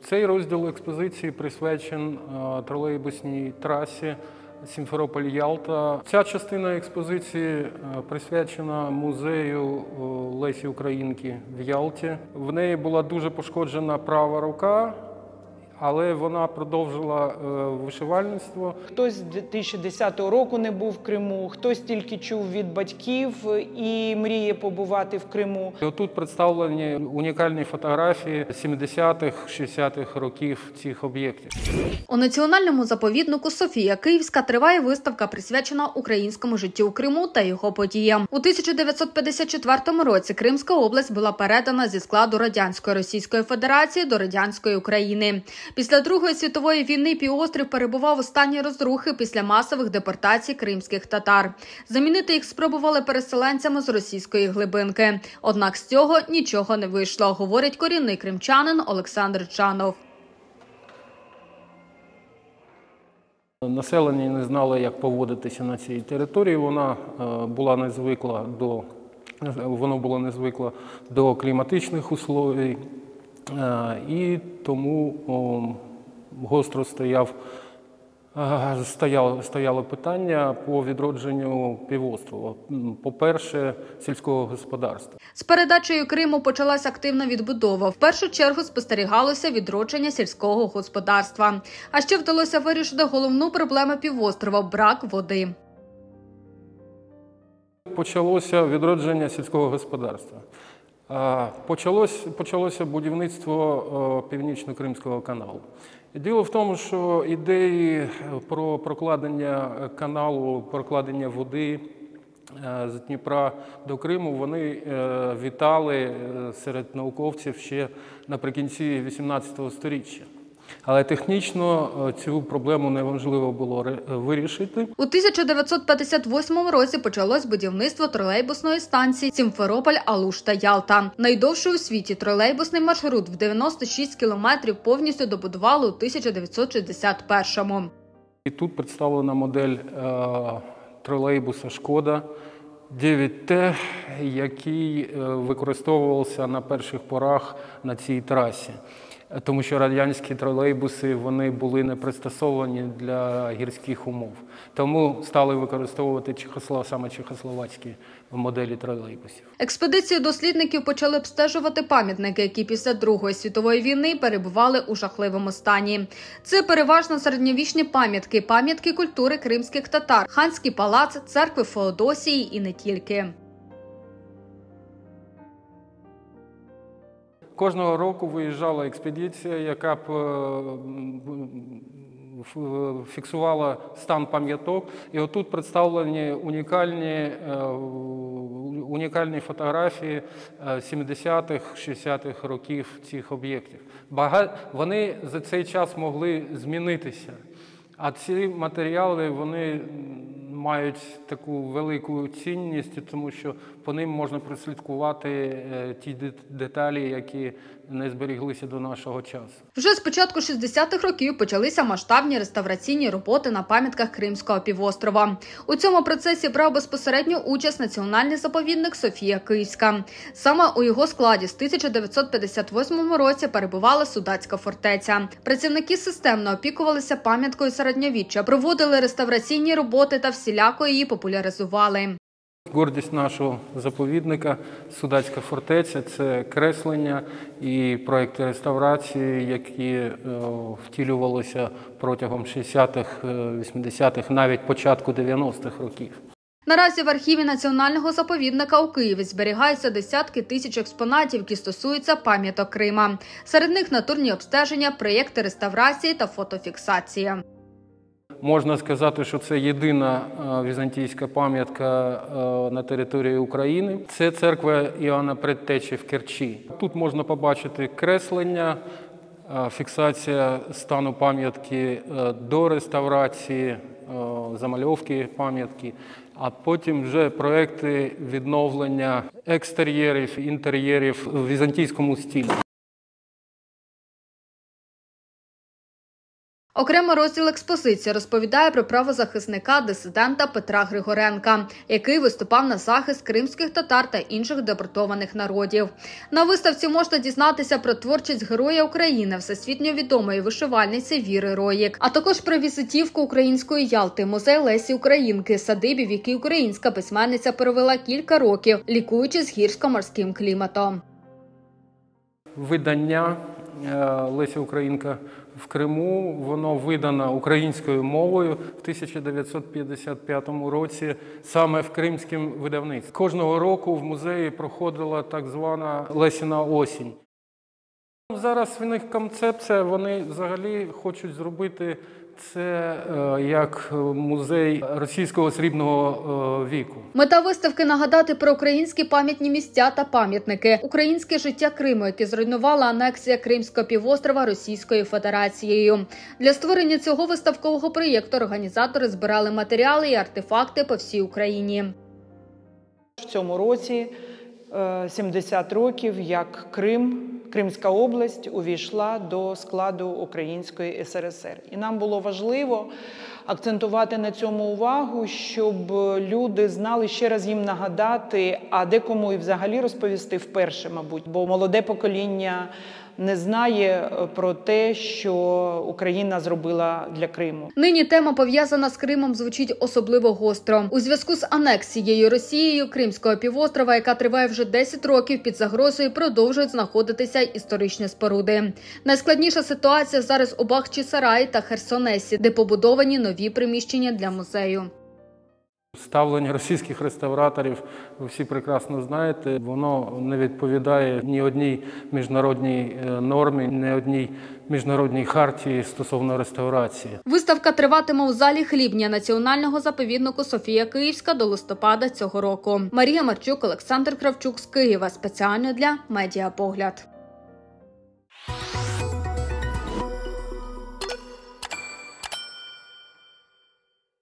Цей розділ експозиції присвячений тролейбусній трасі Сімферополь-Ялта. Ця частина експозиції присвячена музею Лесі Українки в Ялті. В неї була дуже пошкоджена права рука, але вона продовжила вишивальництво. Хтось з 2010 року не був в Криму, хтось тільки чув від батьків і мріє побувати в Криму. І отут представлені унікальні фотографії 70-х, 60-х років цих об'єктів. У національному заповіднику «Софія Київська» триває виставка, присвячена українському життю у Криму та його подіям. У 1954 році Кримська область була передана зі складу Радянської Російської Федерації до Радянської України. Після Другої світової війни півострів перебував у стані розрухи після масових депортацій кримських татар. Замінити їх спробували переселенцями з російської глибинки. Однак з цього нічого не вийшло, говорить корінний кримчанин Олександр Чанов. Населення не знало, як поводитися на цій території. Воно було незвикло до кліматичних условій. І тому гостро стояло питання по відродженню півострова. По-перше, сільського господарства. З передачею Криму почалася активна відбудова. В першу чергу спостерігалося відродження сільського господарства. А ще вдалося вирішити головну проблему півострова – брак води. Почалося відродження сільського господарства. Почалося будівництво Північно-Кримського каналу. Діло в тому, що ідеї про прокладення каналу, прокладення води з Дніпра до Криму, вони вітали серед науковців ще наприкінці 18 століття. Але технічно цю проблему неможливо було вирішити. У 1958 році почалось будівництво тролейбусної станції Сімферополь-Алушта-Ялта. Найдовший у світі тролейбусний маршрут в 96 кілометрів повністю добудували у 1961-му. І тут представлена модель тролейбуса «Шкода» 9Т, який використовувався на перших порах на цій трасі. Тому що радянські тролейбуси, вони були не пристосовані для гірських умов. Тому стали використовувати саме чехословацькі моделі тролейбусів. Експедицію дослідників почали обстежувати пам'ятники, які після Другої світової війни перебували у жахливому стані. Це переважно середньовічні пам'ятки, пам'ятки культури кримських татар, ханський палац, церкви Феодосії і не тільки. Кожного року виїжджала експедиція, яка б фіксувала стан пам'яток. І отут представлені унікальні фотографії 70-х, 60-х років цих об'єктів. Вони за цей час могли змінитися. А ці матеріали, вони мають таку велику цінність, тому що по ним можна прослідкувати ті деталі, які не зберіглися до нашого часу. Вже з початку 60-х років почалися масштабні реставраційні роботи на пам'ятках Кримського півострова. У цьому процесі брав безпосередню участь національний заповідник «Софія Київська». Саме у його складі з 1958 році перебувала Судацька фортеця. Працівники системно опікувалися пам'яткою середньовіччя, проводили реставраційні роботи та всіляко її популяризували. Гордість нашого заповідника Судацька фортеця – це креслення і проекти реставрації, які втілювалися протягом 60-х, 80-х, навіть початку 90-х років. Наразі в архіві Національного заповідника у Києві зберігаються десятки тисяч експонатів, які стосуються пам'яток Крима. Серед них натурні обстеження, проєкти реставрації та фотофіксація. Можна сказати, що це єдина візантійська пам'ятка на території України. Це церква Іоанна Предтечі в Керчі. Тут можна побачити креслення, фіксація стану пам'ятки до реставрації, замальовки пам'ятки, а потім вже проекти відновлення екстер'єрів, інтер'єрів в візантійському стилі. Окремий розділ експозиції розповідає про правозахисника-дисидента Петра Григоренка, який виступав на захист кримських татар та інших депортованих народів. На виставці можна дізнатися про творчість Героя України, всесвітньо відомої вишивальниці Віри Роїк, а також про візитівку української Ялти, музей Лесі Українки, садибі, в якій українська письменниця провела кілька років, лікуючись гірсько-морським кліматом. Видання Леся Українка в Криму, воно видано українською мовою в 1955 році саме в кримському видавництві. Кожного року в музеї проходила так звана Лесіна осінь. Зараз в них концепція, вони взагалі хочуть зробити це як музей російського срібного віку. Мета виставки – нагадати про українські пам'ятні місця та пам'ятники, українське життя Криму, яке зруйнувала анексія Кримського півострова Російською Федерацією. Для створення цього виставкового проєкту організатори збирали матеріали і артефакти по всій Україні. В цьому році 70 років, як Кримська область увійшла до складу Української СРСР. І нам було важливо акцентувати на цьому увагу, щоб люди знали, ще раз їм нагадати, а декому і взагалі розповісти вперше, мабуть, бо молоде покоління не знає про те, що Україна зробила для Криму. Нині тема, пов'язана з Кримом, звучить особливо гостро. У зв'язку з анексією Росією Кримського півострова, яка триває вже 10 років, під загрозою продовжують знаходитися історичні споруди. Найскладніша ситуація зараз у Бахчисараї та Херсонесі, де побудовані нові приміщення для музею. Ставлення російських реставраторів, ви всі прекрасно знаєте, воно не відповідає ні одній міжнародній нормі, ні одній міжнародній хартії стосовно реставрації. Виставка триватиме у залі Хлібня Національного заповіднику Софія Київська до листопада цього року. Марія Марчук, Олександр Кравчук з Києва. Спеціально для Медіапогляд.